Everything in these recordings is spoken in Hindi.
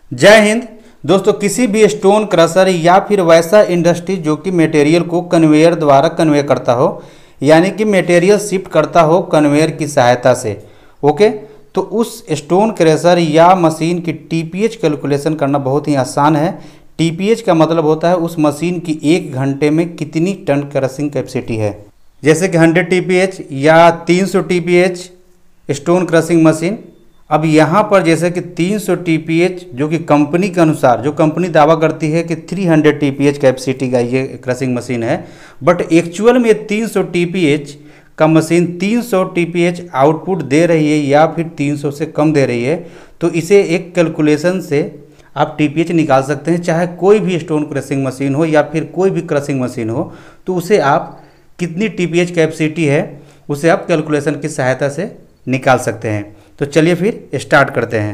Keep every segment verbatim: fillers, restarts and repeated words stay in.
जय हिंद दोस्तों। किसी भी स्टोन क्रशर या फिर वैसा इंडस्ट्री जो कि मटेरियल को कन्वेयर द्वारा कन्वे करता हो, यानी कि मटेरियल शिफ्ट करता हो कन्वेयर की सहायता से, ओके, तो उस स्टोन क्रशर या मशीन की टीपीएच कैलकुलेशन करना बहुत ही आसान है। टीपीएच का मतलब होता है उस मशीन की एक घंटे में कितनी टन क्रशिंग कैपेसिटी है। जैसे कि हंड्रेड टीपीएच या तीन सौ टीपीएच स्टोन क्रशिंग मशीन। अब यहाँ पर जैसे कि तीन सौ टीपीएच जो कि कंपनी के अनुसार, जो कंपनी दावा करती है कि तीन सौ टीपीएच कैपेसिटी का ये क्रशिंग मशीन है, बट एक्चुअल में तीन सौ टीपीएच का मशीन तीन सौ टीपीएच आउटपुट दे रही है या फिर तीन सौ से कम दे रही है, तो इसे एक कैलकुलेशन से आप टीपीएच निकाल सकते हैं। चाहे कोई भी स्टोन क्रशिंग मशीन हो या फिर कोई भी क्रशिंग मशीन हो, तो उसे आप कितनी टीपीएच कैपेसिटी है उसे आप कैलकुलेशन की सहायता से निकाल सकते हैं। तो चलिए फिर स्टार्ट करते हैं।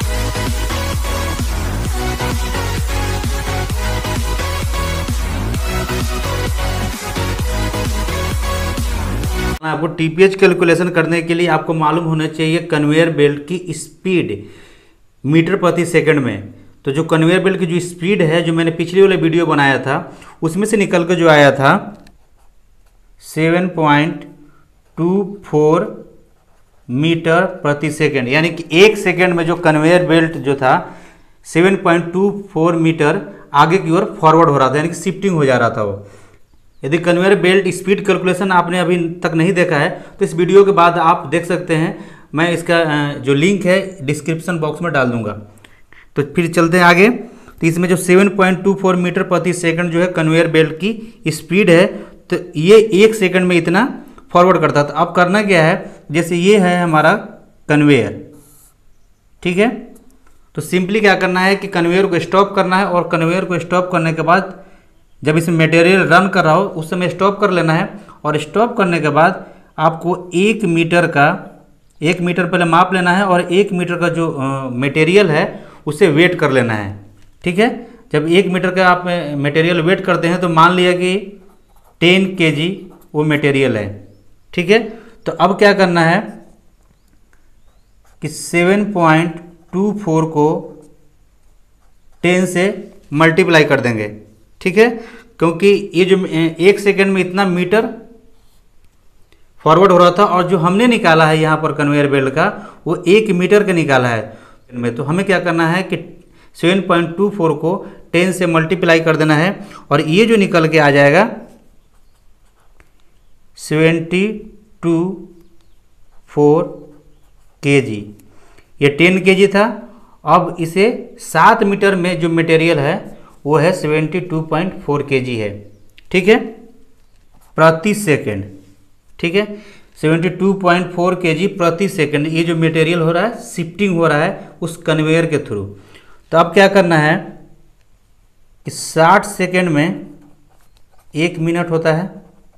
आपको टीपीएच कैलकुलेशन करने के लिए आपको मालूम होना चाहिए कन्वेयर बेल्ट की स्पीड मीटर प्रति सेकंड में। तो जो कन्वेयर बेल्ट की जो स्पीड है, जो मैंने पिछले वाले वीडियो बनाया था उसमें से निकल कर जो आया था seven point two four metre प्रति सेकंड, यानी कि एक सेकंड में जो कन्वेयर बेल्ट जो था seven point two four metre आगे की ओर फॉरवर्ड हो रहा था, यानी कि शिफ्टिंग हो जा रहा था वो। यदि कन्वेयर बेल्ट स्पीड कैलकुलेशन आपने अभी तक नहीं देखा है तो इस वीडियो के बाद आप देख सकते हैं। मैं इसका जो लिंक है डिस्क्रिप्शन बॉक्स में डाल दूंगा। तो फिर चलते हैं आगे। तो इसमें जो seven point two four metre प्रति सेकंड जो है कन्वेयर बेल्ट की स्पीड है, तो ये एक सेकंड में इतना फॉरवर्ड करता था। अब करना क्या है, जैसे ये है हमारा कन्वेयर, ठीक है, तो सिंपली क्या करना है कि कन्वेयर को स्टॉप करना है, और कन्वेयर को स्टॉप करने के बाद जब इसमें मटेरियल रन कर रहा हो उस समय स्टॉप कर लेना है, और स्टॉप करने के बाद आपको एक मीटर का एक मीटर पहले माप लेना है, और एक मीटर का जो मटेरियल है उसे वेट कर लेना है, ठीक है। जब एक मीटर का आप मटेरियल वेट करते हैं तो मान लिया कि टेन के जी वो मटेरियल है, ठीक है। तो अब क्या करना है कि सेवन पॉइंट टू फोर को टेन से मल्टीप्लाई कर देंगे, ठीक है, क्योंकि ये जो एक सेकंड में इतना मीटर फॉरवर्ड हो रहा था, और जो हमने निकाला है यहाँ पर कन्वेयर बेल्ट का वो एक मीटर का निकाला है में। तो हमें क्या करना है कि सेवन पॉइंट टू फोर को टेन से मल्टीप्लाई कर देना है, और ये जो निकल के आ जाएगा सेवेंटी टू फोर के जी, ये टेन के जी था। अब इसे सात मीटर में जो मटेरियल है वो है सेवेंटी टू पॉइंट फोर के जी है, ठीक है, प्रति सेकंड, ठीक है, सेवेंटी टू पॉइंट फोर के जी प्रति सेकंड। ये जो मटेरियल हो रहा है शिफ्टिंग हो रहा है उस कन्वेयर के थ्रू। तो अब क्या करना है कि साठ सेकंड में एक मिनट होता है,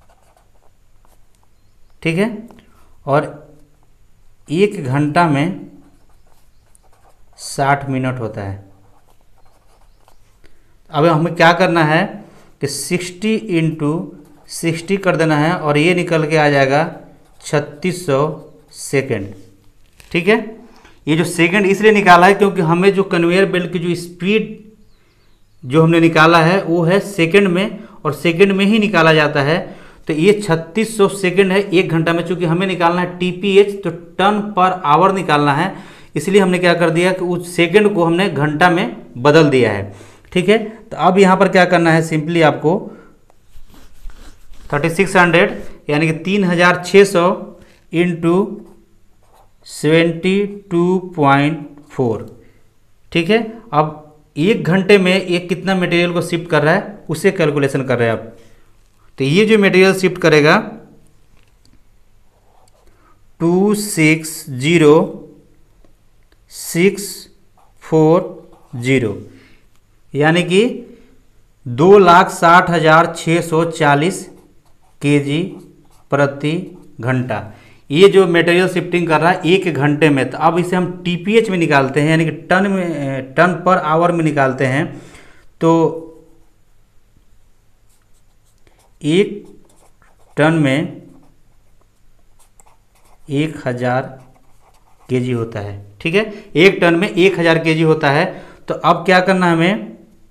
ठीक है, और एक घंटा में साठ मिनट होता है। अब हमें क्या करना है कि सिक्सटी इंटू सिक्सटी कर देना है, और ये निकल के आ जाएगा छत्तीस सौ सेकेंड, ठीक है। ये जो सेकंड इसलिए निकाला है क्योंकि हमें जो कन्वेयर बेल्ट की जो स्पीड जो हमने निकाला है वो है सेकंड में, और सेकंड में ही निकाला जाता है। तो ये छत्तीस सौ सेकंड है एक घंटा में। चूंकि हमें निकालना है टीपीएच, तो टन पर आवर निकालना है, इसलिए हमने क्या कर दिया कि उस सेकंड को हमने घंटा में बदल दिया है, ठीक है। तो अब यहाँ पर क्या करना है, सिंपली आपको थर्टी सिक्स हंड्रेड यानी कि तीन हजार छः सौ into seventy two point four, ठीक है। अब एक घंटे में एक कितना मटेरियल को शिफ्ट कर रहा है उसे कैलकुलेशन कर रहे हैं आप। तो ये जो मटेरियल शिफ्ट करेगा two six zero six four zero, यानी कि दो लाख साठ हजार छः सौ चालीस के जी प्रति घंटा। ये जो मटेरियल शिफ्टिंग कर रहा है एक घंटे में। तो अब इसे हम टीपीएच में निकालते हैं, यानी कि टन में, टन पर आवर में निकालते हैं। तो एक टन में एक हजार केजी होता है, ठीक है, एक टन में एक हजार केजी होता है। तो तो अब क्या करना है हमें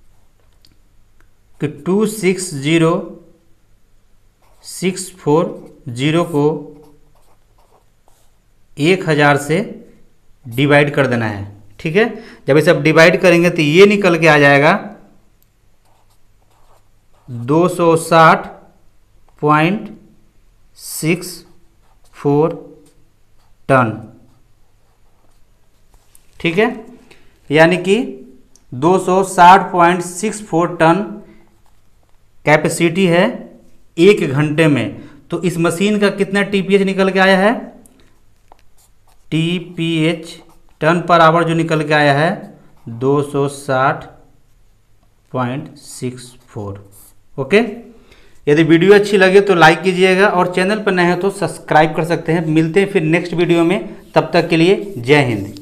कि two six zero six four zero को एक हज़ार से डिवाइड कर देना है। ठीक है, जब इसे आप डिवाइड करेंगे तो ये निकल के आ जाएगा दो सौ साठ पॉइंट सिक्स फोर टन। ठीक है, यानी कि दो सौ साठ point six four ton capacity है एक घंटे में। तो इस मशीन का कितना टीपीएच निकल के आया है, टीपीएच टन पर आवर जो निकल के आया है दो सौ साठ पॉइंट सिक्स फोर। ओके, यदि वीडियो अच्छी लगे तो लाइक कीजिएगा और चैनल पर नए हो तो सब्सक्राइब कर सकते हैं। मिलते हैं फिर नेक्स्ट वीडियो में, तब तक के लिए जय हिंद।